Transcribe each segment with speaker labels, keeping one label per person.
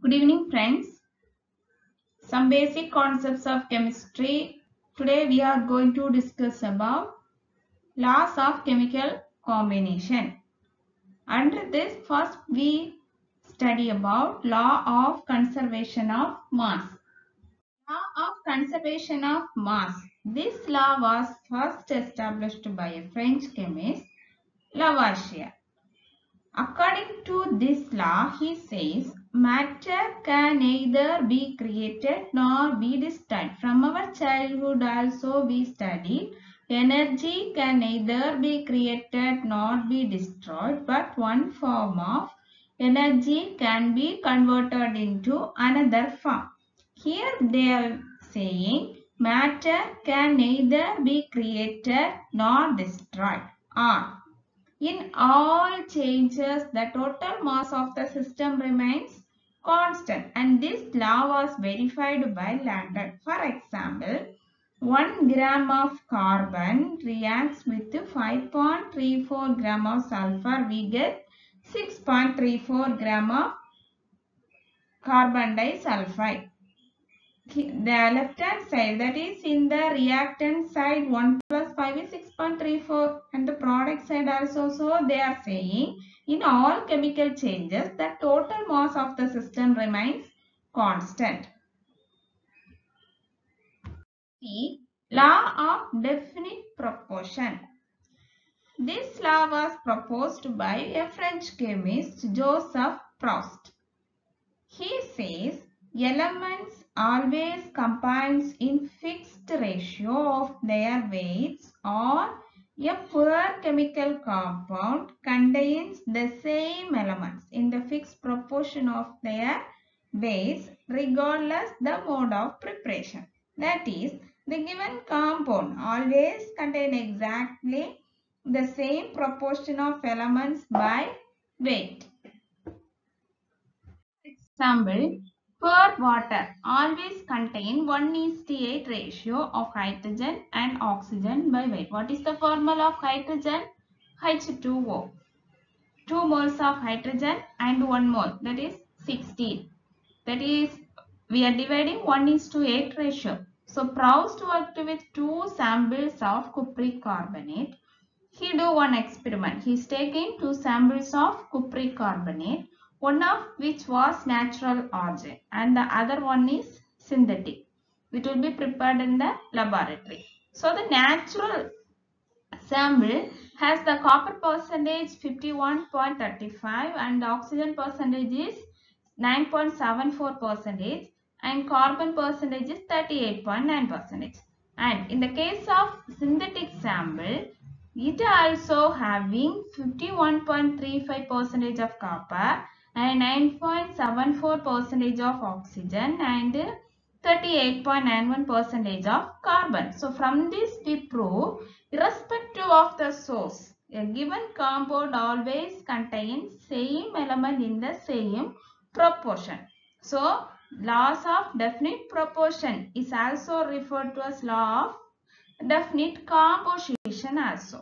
Speaker 1: Good evening, friends. Some basic concepts of chemistry. Today we are going to discuss about laws of chemical combination. Under this, first we study about law of conservation of mass. Law of conservation of mass. This law was first established by a French chemist, Lavoisier. According to this law, he says, matter can neither be created nor be destroyed. From our childhood also we studied, energy can neither be created nor be destroyed, but one form of energy can be converted into another form. Here they are saying, matter can neither be created nor destroyed. Or in all changes, the total mass of the system remains constant, and this law was verified by Landon. For example, 1 gram of carbon reacts with 5.34 gram of sulfur. We get 6.34 gram of carbon disulfide. The left hand side, that is in the reactant side, 1 plus 5 is 6.34, and the product side also. So they are saying in all chemical changes the total mass of the system remains constant. The law of definite proportion. This law was proposed by a French chemist, Joseph Proust. He says elements always combines in fixed ratio of their weights, or a poor chemical compound contains the same elements in the fixed proportion of their weights regardless the mode of preparation. That is, the given compound always contain exactly the same proportion of elements by weight. Example, pure water always contain 1:8 ratio of hydrogen and oxygen by weight. What is the formula of hydrogen? H2O. 2 moles of hydrogen and 1 mole, that is 16. That is, we are dividing 1:8 ratio. So Proust worked with 2 samples of cupric carbonate. He do one experiment. He is taking 2 samples of cupric carbonate, one of which was natural origin and the other one is synthetic. It will be prepared in the laboratory. So the natural sample has the copper percentage 51.35 and the oxygen percentage is 9.74 percentage and carbon percentage is 38.9 percentage. And in the case of synthetic sample, it also having 51.35 percentage of copper and 9.74 percentage of oxygen and 38.91 percentage of carbon. So from this we prove, irrespective of the source, a given compound always contains same element in the same proportion. So laws of definite proportion is also referred to as law of definite composition also.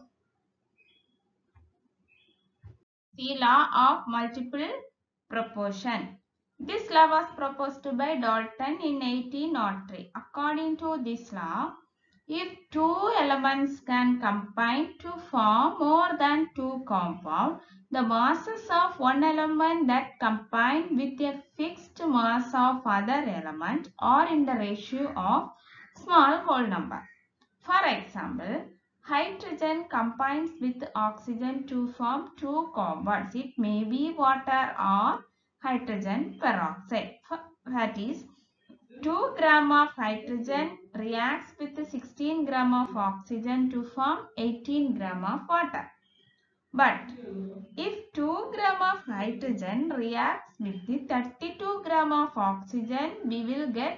Speaker 1: The law of multiple proportion. This law was proposed by Dalton in 1803. According to this law, if two elements can combine to form more than two compounds, the masses of one element that combine with a fixed mass of other element are in the ratio of small whole number. For example, hydrogen combines with oxygen to form two compounds. It may be water or hydrogen peroxide. That is, 2 gram of hydrogen reacts with 16 gram of oxygen to form 18 gram of water. But if 2 gram of hydrogen reacts with the 32 gram of oxygen, we will get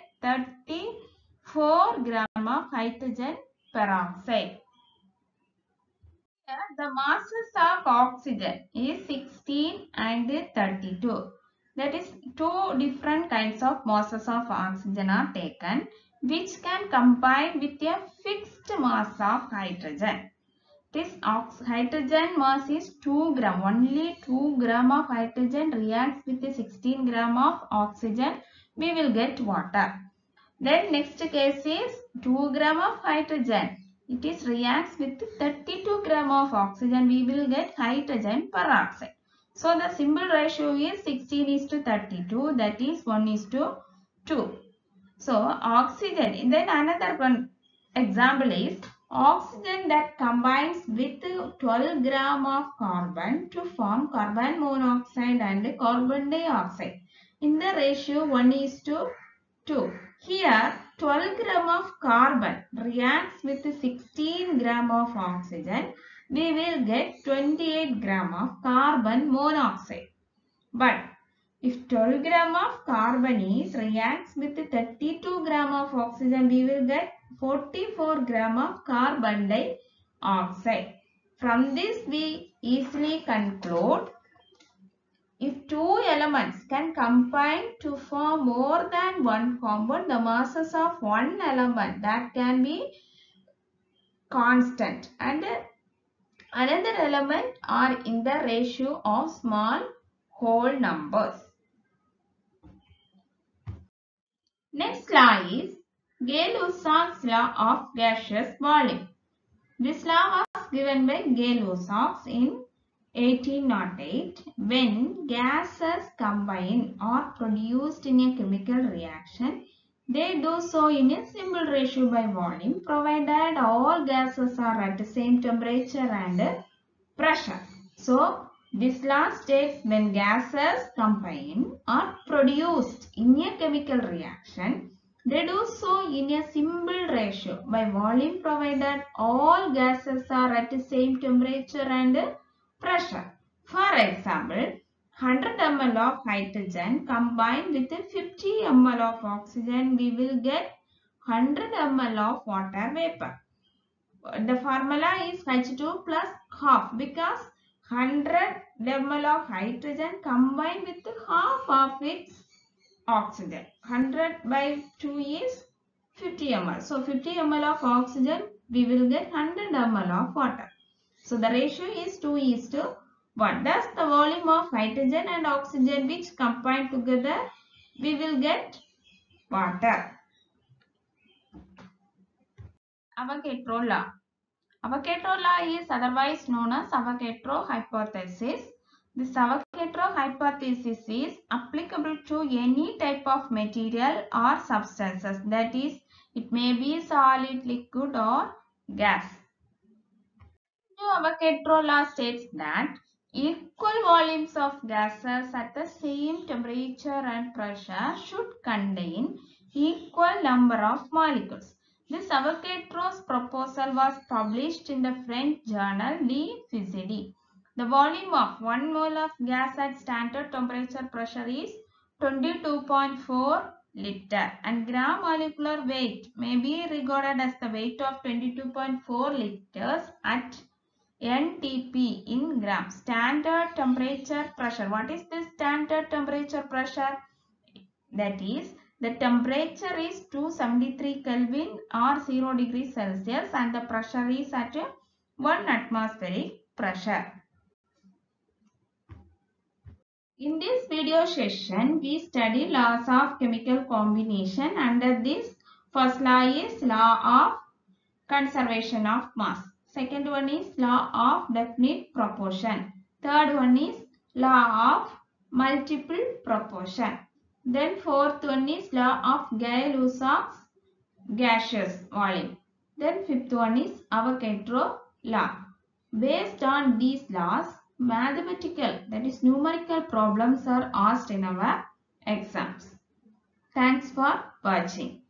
Speaker 1: 34 gram of hydrogen peroxide. Here the masses of oxygen is 16 and 32. That is, two different kinds of masses of oxygen are taken which can combine with a fixed mass of hydrogen. This hydrogen mass is 2 gram. Only 2 gram of hydrogen reacts with 16 gram of oxygen. We will get water. Then next case is 2 gram of hydrogen. It is reacts with 32 gram of oxygen. We will get hydrogen peroxide. So the simple ratio is 16:32. That is 1:2. So oxygen. Then another one example is oxygen that combines with 12 gram of carbon to form carbon monoxide and carbon dioxide in the ratio 1:2. Here 12 gram of carbon reacts with 16 gram of oxygen. We will get 28 gram of carbon monoxide. But if 12 gram of carbon reacts with 32 gram of oxygen, we will get 44 gram of carbon dioxide. From this we easily conclude if two elements can combine to form more than one compound, the masses of one element that can be constant and another element are in the ratio of small whole numbers. Next law is Gay-Lussac's law of gaseous volume. This law was given by Gay-Lussac in 1808. When gases combine or produced in a chemical reaction, they do so in a simple ratio by volume, provided all gases are at the same temperature and pressure. So, this law states when gases combine or produced in a chemical reaction, they do so in a simple ratio by volume provided all gases are at the same temperature and pressure. For example, 100 ml of hydrogen combined with 50 ml of oxygen, we will get 100 ml of water vapor. The formula is H2 plus half because 100 ml of hydrogen combined with half of its oxygen. 100 by 2 is 50 ml. So 50 ml of oxygen, we will get 100 ml of water. So the ratio is 2:1. Thus the volume of hydrogen and oxygen which combine together, we will get water. Avogadro law. Avogadro law is otherwise known as Avogadro hypothesis. This Avogadro hypothesis is applicable to any type of material or substances. That is, it may be solid, liquid or gas. Avogadro law states that equal volumes of gases at the same temperature and pressure should contain equal number of molecules. This Avogadro's proposal was published in the French journal De Physique. The volume of 1 mole of gas at standard temperature pressure is 22.4 liter and gram molecular weight may be regarded as the weight of 22.4 liters at NTP in grams. Standard temperature pressure. What is this standard temperature pressure? That is, the temperature is 273 Kelvin or 0 degrees Celsius and the pressure is at 1 atmospheric pressure. In this video session, we study laws of chemical combination. Under this, first law is law of conservation of mass. Second one is law of definite proportion. Third one is law of multiple proportion. Then fourth one is law of Gay-Lussac's gaseous volume. Then fifth one is Avogadro law. Based on these laws, mathematical, that is numerical problems are asked in our exams. Thanks for watching.